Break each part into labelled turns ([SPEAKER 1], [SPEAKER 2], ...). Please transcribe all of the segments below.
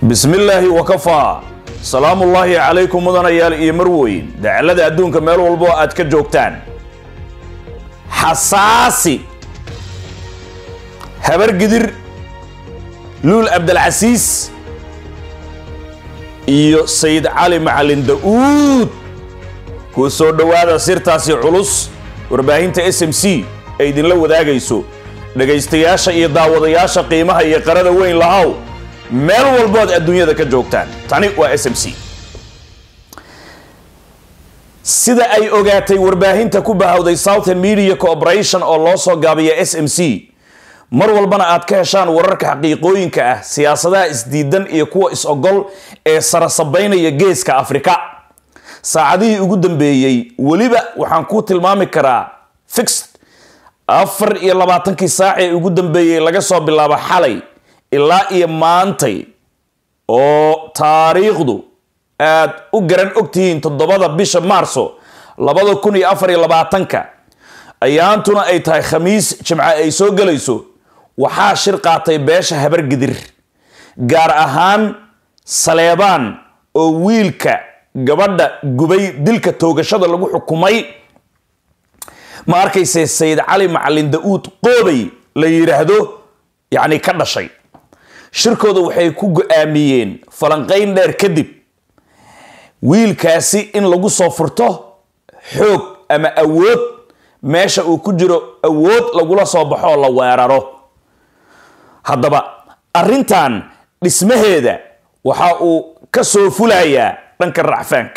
[SPEAKER 1] بسم الله وكفى سلام الله عليكم مدن يال إيمروين دعلة أدون كمال والبو أتكجوكتان حساسي هبر قدر لول عبد العزيز iyo سيد علي معلن داود كوسو دوادا سيرتاسي علوس ورباهينتا SMC ايدين لو وداغيسو dhagaystayaasha iyo daawadayaasha qiimaha iyo qarada weyn lahaw meel walbood adduunyada ka joogtaan tani waa SMC sida ay ogaatay warbaahinta ku bahawday Southern Media Corporation oo loo soo gaabiyo SMC mar walbana aad ka heshaan wararka xaqiiqooyinka ah siyaasadaha isdiidan iyo kuwa is ogol ee sarasabaynaya geeska Afrika saacadihii ugu dambeeyay waliba waxaan ku tilmaami karaa fixed 24 saac ee ugu dambeeyay laga soo bilaabo xalay ilaa iyo maantay oo taariikhdu aad u garan ogtihiin 7 bisha Maarso 2024 ayaantuna ay tahay khamiis jimca ay soo galayso waxaa shir qaatay beesha habar gidir gaar ahaan Saleebaan oo wiilka gabadha gubay dilka toogashada lagu xukumay ma arkayse Sayid Ali Macalin Daud qoobay la yiraahdo yaani ka dhashay shirkooda waxay ku go'aamiyeen falanqayn dheer kadib wiilkaasi in lagu soo furto xoog ama awood meesha uu ku jiro awood lagula soo baxo la weeraro haddaba arrintan dhismaheeda waxa uu ka soo fulayaa dhanka racfaanka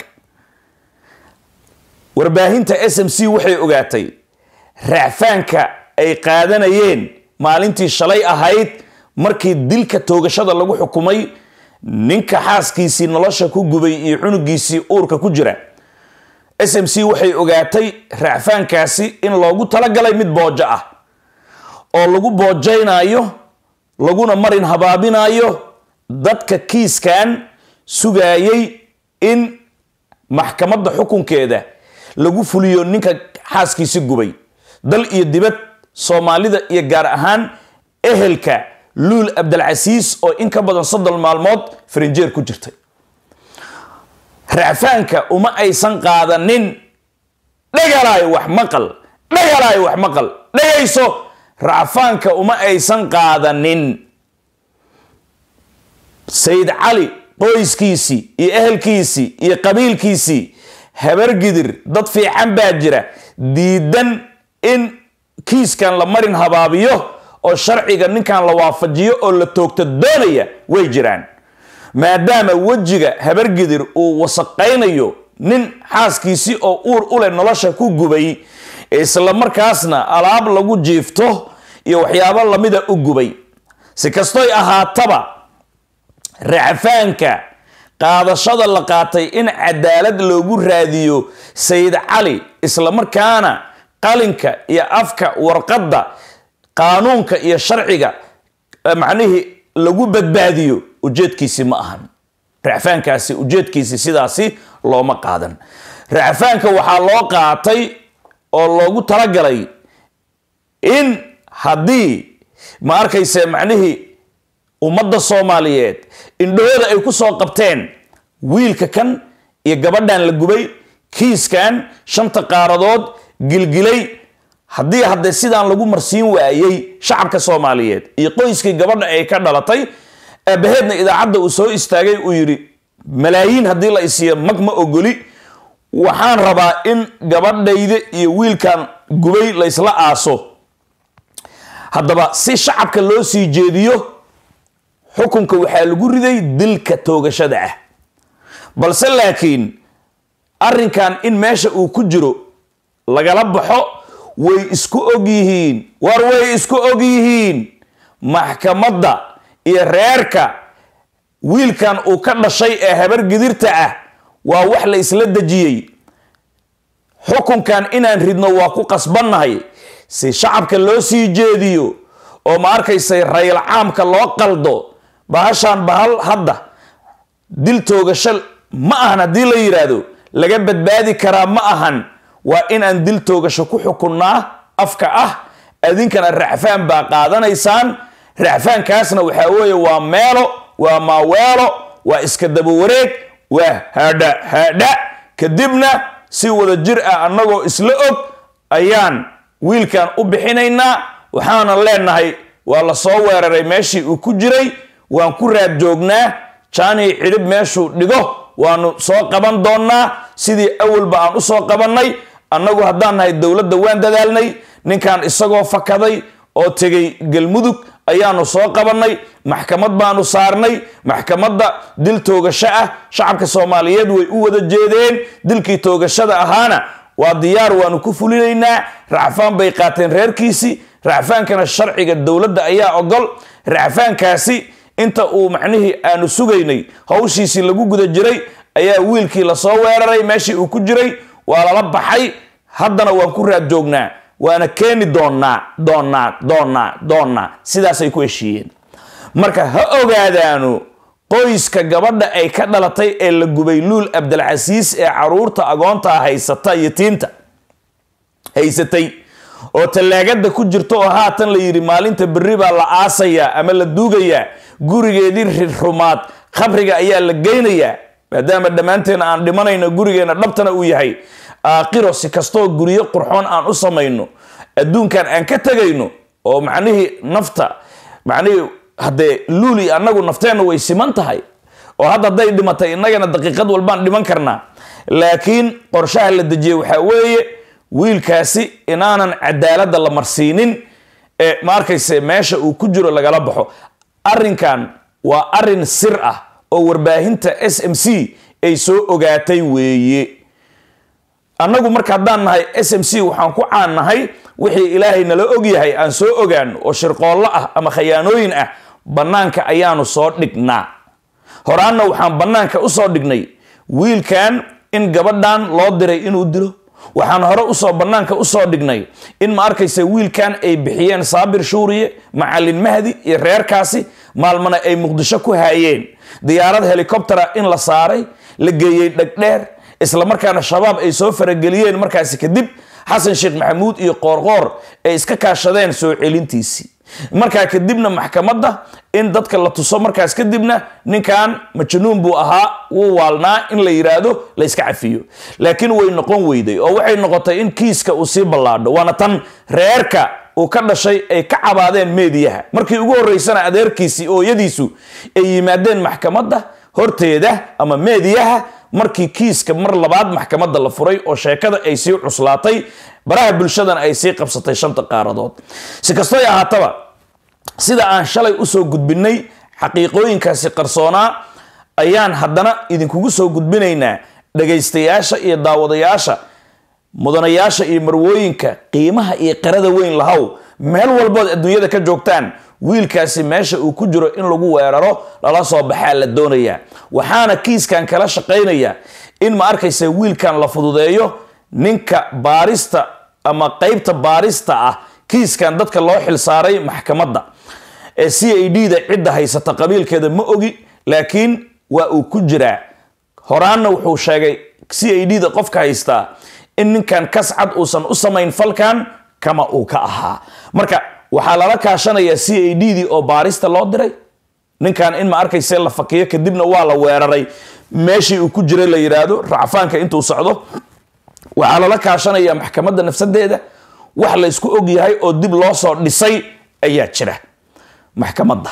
[SPEAKER 1] warbaahinta SMC waxay ogaatay racfaanka ay qaadanayeen maalintii shalay ahayd markii dilka toogashada lagu xukumay ninka xaaskiisii nolosha ku gubay iyo cunugiisii uurka ku jira SMC waxay ogaatay racfaankaasi in loogu talagalay mid boojo ah oo lagu boojaynayo laguna marin habaabinayo dadka kiiskan sugayay in maxkamadda xukunkeeda lagu fuliyo ninka xaaskiisii gubay dal iyo dibad Soomaalida iyo gaar ahaan ehelka Luul Abdul Aziz oo in ka badan 3 maalmood farinjeer ku jirtay racfaanka uma aysan qaadanin dhagalaay wax maqal dhagayso racfaanka uma aysan qaadanin Sayid Ali qoyskiisii iyo ehelkiisii iyo qabiilkiisii habar gidir dad fiican baa jira diidan in kiiskan la marin habaabiyo oo sharciga ninkan la waafajiyo oo la toogto doonaya way jiraan maadaama wajiga habar gidir uu wasaqaynayo nin xaaskiisii oo uur u leh nolosha ku gubay isla markaasna alaab lagu jiifto iyo waxyaabo lamida u gubay si kastoy ahaataba racfaanka qaadashada la qaatay in cadaalad loogu raadiyo Sayid Ali isla markaana qalinka iyo afka warqadda qaanuunka iyo sharciga macnaheedu lagu badbaadiyo ujeedkiisi ma ahan racfaankaasi ujeedkiisi sidaasi looma qaadan racfaanka waxa loo qaatay oo loogu talagalay in hadii ma arkayse macnaheedu ummadda Soomaaliyeed indhooda ay ku soo qabteen wiilka kan iyo gabadhan la gubay kiiskan shanta qaaradood gilgilay hadii sidaan lagu marsiin waayay shacabka Soomaaliyeed iyo qoyskii gabadha ay ka dhalatay abaheedna idaacadda uu soo istaagay uu yiri malaayiin hadii la isiyo magma ogoli waxaan rabaa in gabadhayda iyo wiilkan gubay la isla aaso haddaba si shacabka loo sii jeediyo xukunka waxaa lagu riday dilka toogashada ah balse laakiin arrinkan in meesha uu ku jiro lagala baxo way isku og yihiin maxkamadda iyo reerka wiilkan uu ka dhashay ee habar gidirta ah waa wax la isla dajiyay xukunkan inaan ridno waa ku qasbannahay si shacabka loo sii jeediyo oo ma arkaysay rayl caamka loo qaldo bahashan bahal hadda dil toogasho ma ahan hadii la yiraahdo laga badbaadi karaa ma ahan waa in aan dil toogasho ku xukunnaa afka ah adinkana racfaan baa qaadanaysaan racfaankaasna waxa weeye waa meelo وماويلو وإسكدبو وريك وهذا كدبنا si wada jir ah annagoo isla og ayaan wiilkan u bixinaynaa waxaana leenahay waa la soo weeraray meeshii uu ku jiray waan ku raad joognaa jaani xidib meeshuu dhigo waanu soo qaban doonaa sidii awalba aan u soo qabanay annagu haddaan nahay dowladda waan dadaalnay ninkan isagoo fakaday oo tegay galmudug ayaanu soo qabanay maxkamad baanu saarnay maxkamadda dil toogasho ah shacabka Soomaaliyeed way u wada jeedeen dilkii toogashada ahaana waa diyaar waanu ku fulinaynaa racfaan bay qaateen reerkiisi racfaankana sharciga dowladda ayaa ogol racfaankaasi inta uu macnihi aanu sugaynay hawshiisi lagu guda jiray ayaa wiilkii la soo weeraray meeshii uu ku jiray waa la baxay haddana waan ku raad joognaa waana keeni doonaa sidaas ay ku heshiiyeen marka ha ogaadaanu qoyska gabadha ay ka dhalatay ee la gubay Luul Abdulcasiis ee caruurta agoonta haysata yatiinta haysatay oo talaagada ku jirto oo haatan la yiri maalinta berri baa la aasaya ama la duugaya gurigeedii rumaad qabriga ayaa la geynayaa maadaama dhamaanteen aan dhimanayno gurigeena dhabtana uu yahay aakhiro si kasto guriyo qurxoon aan u sameeyno adduunkan aan ka tagayno oo macnihi nafta macnihi hadee Luuli annagu nafteena way siman tahay oo hadda day dhimatay innagana daqiiqad walbaan dhiman karnaa laakiin qorshaha la dejiyay waxa weeye wiilkaasi inaanan cadaalada la marsiinin ee markayse meesha uu ku jiro lagala baxo arrinkan waa arrin sir ah oo warbaahinta SMC ay soo ogaatay weeye annagu marka hadaan nahay SMC waxaan ku caanahay wixii Ilaahay nala og yahay aan soo ogaan oo shirqoolo ah ama khiyaanooyin ah banaanka ayaanu soo dhignaa horaana waxaan banaanka u soo dhignay wiilkan in gabadhan loo diray inuu dilo waxaan hore u soo banaanka u soo dhignay in ma arkaysa wiilkan ay bixiyeen Saabir Shuuriye macallin Mahdi iyo reerkaasi maalmana ay Muqdisho ku haayeen diyaarad helicopter in la saaray la geeyay dhagdheer isla markaana shabaab ay soo farageliyeen markaasi kadib Xasan Sheekh Maxamuud iyo Qoorqoor ay iska kaashadeen soo celintiisi markaa kadibna maxkamadda in dadka la tuso markaas kadibna ninkan majnuun buu ahaa uu waalnaa in la yiraahdo la iska cafiyo laakiin way noqon weyday oo waxay noqotay in kiiska uu si ballaadho waana tan reerka uu ka dhashay ay ka cabaadeen meediyaha markii ugu horeysana adeerkiisi oo yadiisu ay yimaadeen maxkamadda horteeda ama meediyaha markii kiiska mar labaad maxkamadda la furay oo sheekada ay sii cuslaatay baraha bulshadan ay sii qabsatay shanta qaaradood si kastoo ahaataba sida aan shalay u soo gudbinay xaqiiqooyinkaasi qarsoona ayaan haddana idinkugu soo gudbinaynaa dhagaystayaasha iyo daawadayaasha mudanayaasha iyo marwooyinka qiimaha iyo qarada weyn lahaw meel walbood adduunyada ka joogtaan wiilkaasi meesha uu ku jiro in lagu weeraro lala soo baxaa la doonayaa waxaana kiiskan kala shaqeynaya in ma arkaysa wiilkan la fududeeyo ninka baarista ama qaybta baarista ah kiiskan dadka loo xil saaray maxkamadda ee CID-da cidda haysata qabiilkeeda ma ogi laakiin waa uu ku jiraa horaana wuxuu sheegay CID-da qofka haysta in ninkan kascad uusan u samayn falkan kama uu ka ahaa marka waxaa lala kaashanaya CID-dii oo baarista loo diray ninkan in ma arkaysa la fakiyo kadibna waa la weeraray meeshii uu ku jiray la yiraahdo racfaanka intuu socdo waxaa lala kaashanaya maxkamadda nafsadeeda wax la isku og yahay oo dib loo soo dhisay ayaa jira maxkamadda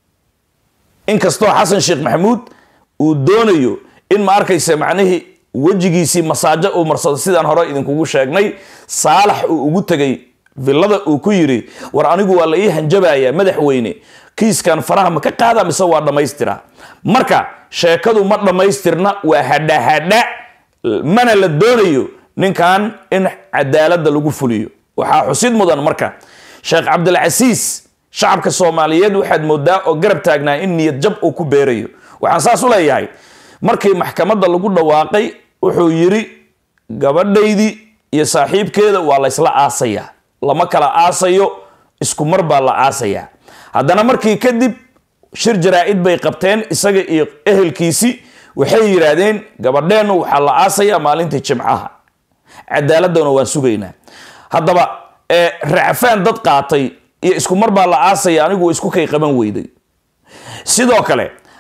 [SPEAKER 1] inkastoo Xasan Sheekh Maxamuud uu doonayo in ma arkaysa macnaheedu wajigiisii masaajo uu marsado sidaan hore idinkugu sheegnay Saalax uu ugu tagay villada uu ku yiri war anigu waa la ii hanjabaya madaxweyne kiiskan faraha ma ka qaada mise waa dhameystira marka sheekadu ma dhameystirna waa hadha mana la doonayo ninkan in cadaaladda lagu fuliyo waxa xusid mudan marka Sheekh Abdulcasiis shacabka Soomaaliyeed waxaad moodaa oo garab taagnaa in niyad jab uu ku beerayo waxaan saas u leeyahay markii maxkamadda lagu dhawaaqay wuxuu yiri gabadhaydii iyo saaxiibkeeda waa la isla aasaya lama kala aasayo isku mar baa la aasaya haddana markii kadib shir jaraa'id bay qabteen isaga iyo ehelkiisi waxay yiraahdeen gabadheenu waxa la aasaya maalintii Jimcaha cadaaladana waan sugaynaa haddaba racfaan dad qaatay iyo isku mar baa la aasaya anigu isku kay qaban weyday sidoo kale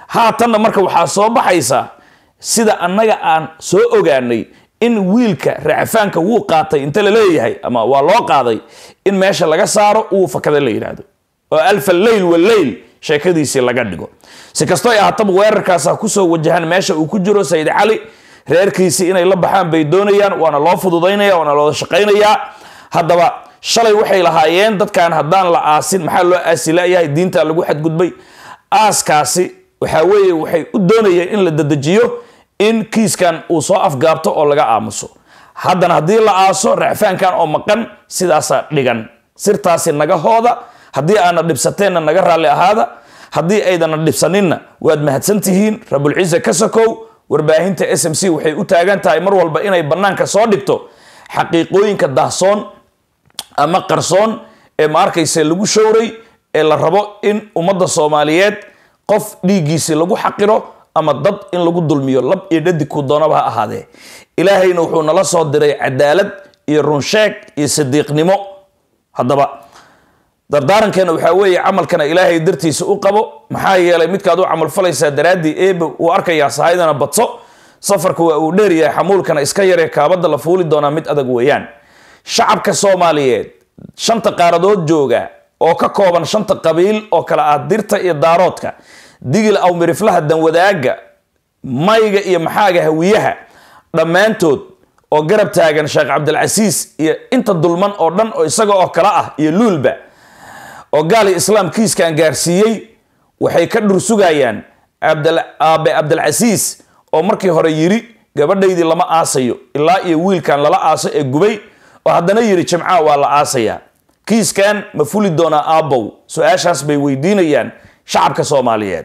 [SPEAKER 1] haatanna marka waxaa soo baxaysa sida annaga aan soo ogaanay in wiilka raacafaanka wuu qaatay inta la leeyahay ama waa loo qaaday in meesha laga saaro uu fakada la yiraahdo oo alfa layl wal layl sheekadiisii laga dhigo si kastoo ay ahaataba weerarkaas ku soo wajahan meesha uu ku jiro Sayid Cali reerkiisii inay la baxaan bay doonayaan waana loo fududeynaya waana loo shaqeynaya haddaba shalay waxay lahaayeen dadkan haddaan la aasin maxaa loo aasilayahay diinta lagu xadgudbay aaskaasi waxa weeye waxay u doonayeen in la dadajiyo in kiiskan uu soo afgaabto oo laga aamuso haddana haddii la aaso raacafaankan oo maqan sidaas dhigan sirtaasi naga hooda haddii aana dhibsateenna naga raalli ahaada haddii aydana dhibsaninna waad mahadsantihiin Rabbul Ciisa ka sokow warbaahinta SMC waxay u taagan tahay mar walba inay banaanka soo dhigto xaqiiqooyinka dahsoon ama qarsoon ee ma arkaysa lagu showray ee la rabo in ummadda Soomaaliyeed qof dhiigiisa lagu xaqiro ama dad in lagu dulmiyo lab iyo dhadig ku doonaba ahaadee ilaahayna wuxuu nala soo diray cadaalad iyo run sheeg iyo sadiiqnimo haddaba dardaarankeena waxa weeye camalkana ilaahay dartiisa u qabo maxaa yeelay midkaad u camal falaysaa daraadii eeba uu arkayaa sahaydana badso safarku waa uu dheer yahay xamuulkana iska yaree kaabada la fuuli doonaa mid adag weeyaan shacabka Soomaaliyeed shanta qaaradood jooga oo ka kooban shanta qabiil oo kala ah dirta iyo daaroodka digil aw miriflaha dan wadaaga mayga iyo maxaaga hawiyaha dhammaantood oo garab taagan Sheekh Cabdilcasiis iyo inta dulman oo dhan oo isaga oo kala ah iyo luulba oo gaali islaamkiiskan gaarsiiyay waxay ka dhursugayaan Cabdilcasiis oo markii hore yiri gabadhaydii lama aasayo ilaa iyo wiilkan lala aaso ee gubay oo haddana yiri jimca waa la aasaya kiiskan ma fuli doona aabow su'aashaas bay weydiinayaan shacabka Soomaaliyeed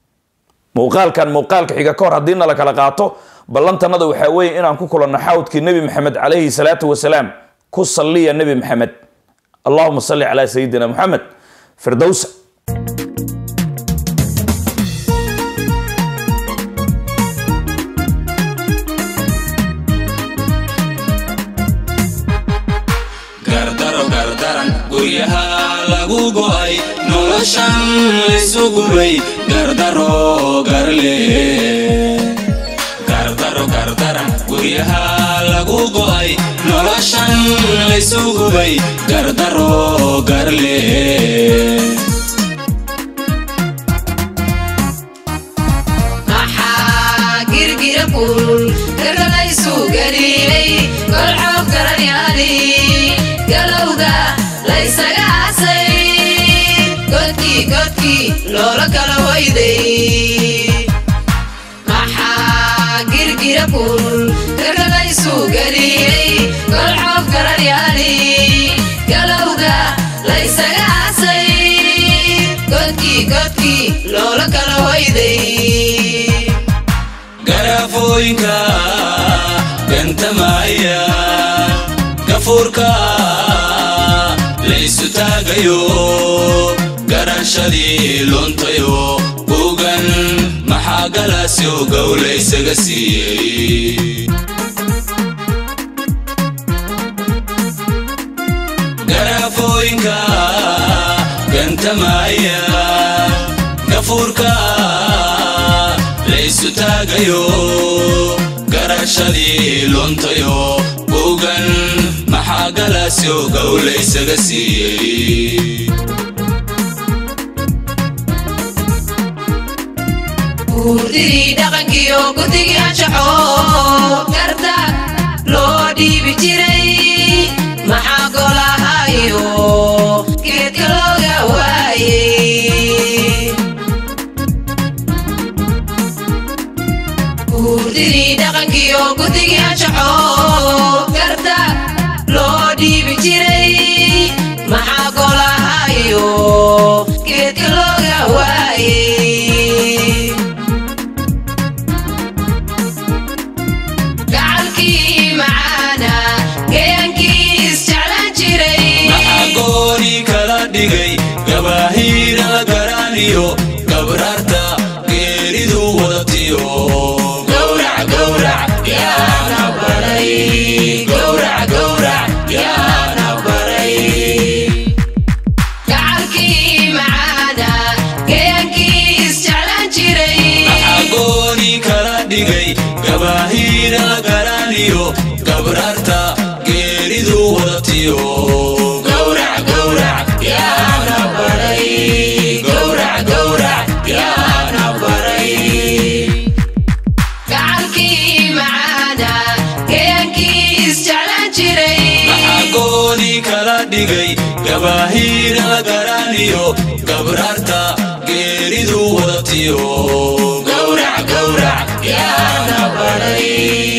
[SPEAKER 1] muuqaalka xiga ka hor haddii la kala qaato ballantanada waxa weeye inaan ku kulanno xawdkii Nabi Maxamed alayhi salaatu wasalaam ku salliya Nabi Maxamed اللهم صل على سيدنا محمد فردوس
[SPEAKER 2] gardaran guryaha lagu go'ay noloshan laysugu way gardaro garle gardaran guryaha lagu go'ay noloshan laysugu way gardaro garle
[SPEAKER 3] girgira kul gargalaysu galilay golxoog garanyaali galowda laysaga asay godkii loola kala wayday girgira kul gargalaysu galilay golxoog garanyaali galowda laysaga asay godkii loola kala wayday
[SPEAKER 2] garafooyinka gantamaya gafurka laysu taagayo garashadii luntayo bugan maxaa galaasyo gowlaysaga siiyey garafooyinka gantamaya gafurka laysu taagayo garashadii luntayo bugan maxaa galaasyo gowlaysaga siiyey
[SPEAKER 3] gurdidii dhaqankiyo guddigii anshaxo garta loo dhiibi jiray maxaa golahayo geedka looga waayey gurdidii dhaqankiyo guddigii anshaxo garta loo dhiibi jiray maxaa golahayo geedka looga waayey
[SPEAKER 2] gabaahira garaniyo gabrarta geeridu wadatiyo gowrac yaana baray gowrac dhigay gabahiira garaniyo gabrarta geeridu wadatiyo gowrac gowrac yaana baray gowrac gowrac yaana baray
[SPEAKER 3] gacalkii macaana gayankii isjeclaan jiray
[SPEAKER 2] maxaa gooni kala dhigay gabahiira garaniyo gabrarta geeridu wadatiyo gowrac gowrac yaana baray